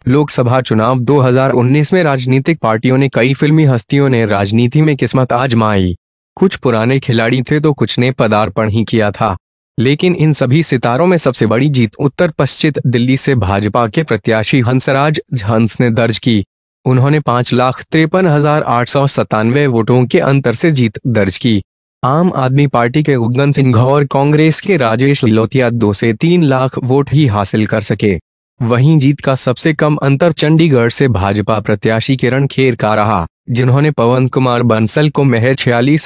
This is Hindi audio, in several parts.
लोकसभा चुनाव 2019 में राजनीतिक पार्टियों ने कई फिल्मी हस्तियों ने राजनीति में किस्मत आजमाई। कुछ पुराने खिलाड़ी थे तो कुछ ने पदार्पण ही किया था, लेकिन इन सभी सितारों में सबसे बड़ी जीत उत्तर पश्चिम दिल्ली से भाजपा के प्रत्याशी हंसराज हंस ने दर्ज की। उन्होंने 5,53,897 वोटों के अंतर से जीत दर्ज की। आम आदमी पार्टी के गगन सिंह और कांग्रेस के राजेश लिलोथिया 2 से 3 लाख वोट ही हासिल कर सके। वहीं जीत का सबसे कम अंतर चंडीगढ़ से भाजपा प्रत्याशी किरण खेर का रहा, जिन्होंने पवन कुमार बंसल को महज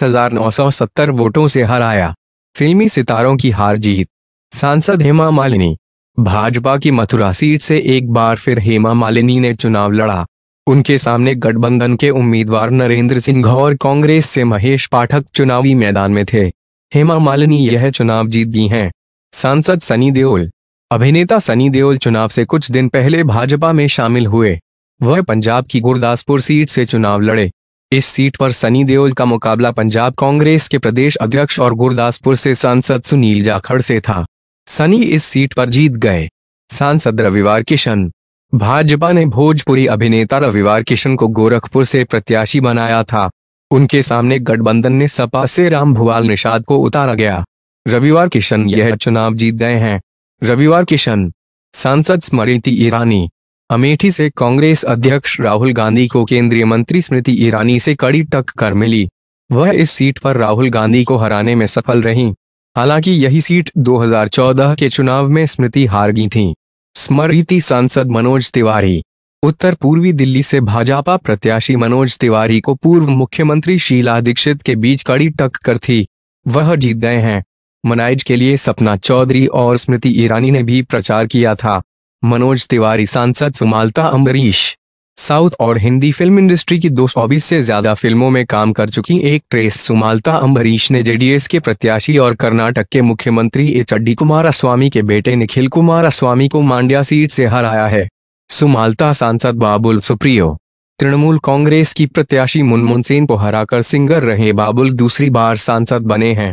46,970 वोटों से हराया। फिल्मी सितारों की हार जीत। सांसद हेमा मालिनी। भाजपा की मथुरा सीट से एक बार फिर हेमा मालिनी ने चुनाव लड़ा। उनके सामने गठबंधन के उम्मीदवार नरेंद्र सिंह और कांग्रेस से महेश पाठक चुनावी मैदान में थे। हेमा मालिनी यह चुनाव जीत गई हैं। सांसद सनी देओल। अभिनेता सनी देओल चुनाव से कुछ दिन पहले भाजपा में शामिल हुए। वह पंजाब की गुरदासपुर सीट से चुनाव लड़े। इस सीट पर सनी देओल का मुकाबला पंजाब कांग्रेस के प्रदेश अध्यक्ष और गुरदासपुर से सांसद सुनील जाखड़ से था। सनी इस सीट पर जीत गए। सांसद रविवार किशन। भाजपा ने भोजपुरी अभिनेता रविवार किशन को गोरखपुर से प्रत्याशी बनाया था। उनके सामने गठबंधन ने सपा से राम भुवाल निषाद को उतारा गया। रविवार किशन यह चुनाव जीत गए हैं। रविवार किशन। सांसद स्मृति ईरानी। अमेठी से कांग्रेस अध्यक्ष राहुल गांधी को केंद्रीय मंत्री स्मृति ईरानी से कड़ी टक्कर मिली। वह इस सीट पर राहुल गांधी को हराने में सफल रहीं। हालांकि यही सीट 2014 के चुनाव में स्मृति हार गई थी। स्मृति। सांसद मनोज तिवारी। उत्तर पूर्वी दिल्ली से भाजपा प्रत्याशी मनोज तिवारी को पूर्व मुख्यमंत्री शीला दीक्षित के बीच कड़ी टक्कर थी। वह जीत गए हैं। मनोज के लिए सपना चौधरी और स्मृति ईरानी ने भी प्रचार किया था। मनोज तिवारी सांसद सुमालता अम्बरीश। साउथ और हिंदी फिल्म इंडस्ट्री की 220 से ज्यादा फिल्मों में काम कर चुकी एक्ट्रेस सुमालता अम्बरीश ने जेडीएस के प्रत्याशी और कर्नाटक के मुख्यमंत्री एच.डी. कुमारस्वामी के बेटे निखिल कुमारस्वामी को मांड्या सीट से हराया है। सुमालता सांसद बाबुल सुप्रियो। तृणमूल कांग्रेस की प्रत्याशी मुनमुन सेन को हराकर सिंगर रहे बाबुल दूसरी बार सांसद बने हैं।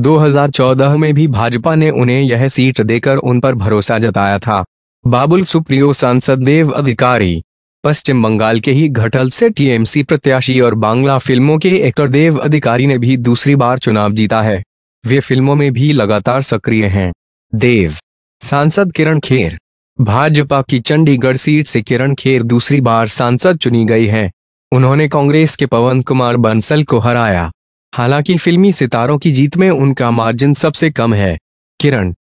2014 में भी भाजपा ने उन्हें यह सीट देकर उन पर भरोसा जताया था। बाबुल सुप्रियो सांसद देव अधिकारी। पश्चिम बंगाल के ही घटल से टीएमसी प्रत्याशी और बांग्ला फिल्मों के एक्टर देव अधिकारी ने भी दूसरी बार चुनाव जीता है। वे फिल्मों में भी लगातार सक्रिय हैं। देव। सांसद किरण खेर। भाजपा की चंडीगढ़ सीट से किरण खेर दूसरी बार सांसद चुनी गई है। उन्होंने कांग्रेस के पवन कुमार बंसल को हराया। हालांकि फिल्मी सितारों की जीत में उनका मार्जिन सबसे कम है। किरण।